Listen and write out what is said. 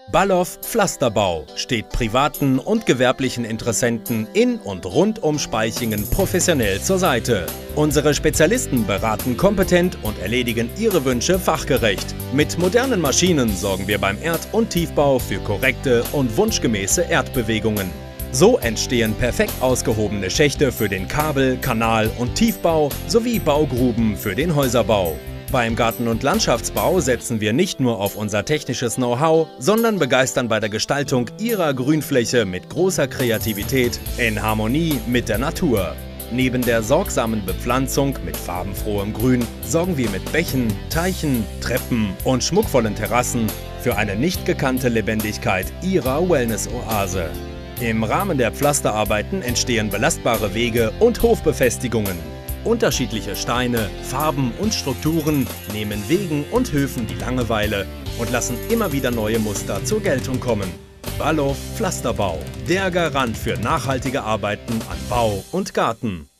Ballow Pflasterbau steht privaten und gewerblichen Interessenten in und rund um Spaichingen professionell zur Seite. Unsere Spezialisten beraten kompetent und erledigen Ihre Wünsche fachgerecht. Mit modernen Maschinen sorgen wir beim Erd- und Tiefbau für korrekte und wunschgemäße Erdbewegungen. So entstehen perfekt ausgehobene Schächte für den Kabel-, Kanal- und Tiefbau sowie Baugruben für den Häuserbau. Beim Garten- und Landschaftsbau setzen wir nicht nur auf unser technisches Know-how, sondern begeistern bei der Gestaltung Ihrer Grünfläche mit großer Kreativität in Harmonie mit der Natur. Neben der sorgsamen Bepflanzung mit farbenfrohem Grün sorgen wir mit Bächen, Teichen, Treppen und schmuckvollen Terrassen für eine nicht gekannte Lebendigkeit Ihrer Wellness-Oase. Im Rahmen der Pflasterarbeiten entstehen belastbare Wege und Hofbefestigungen. Unterschiedliche Steine, Farben und Strukturen nehmen Wegen und Höfen die Langeweile und lassen immer wieder neue Muster zur Geltung kommen. Ballow Pflasterbau, der Garant für nachhaltige Arbeiten an Bau und Garten.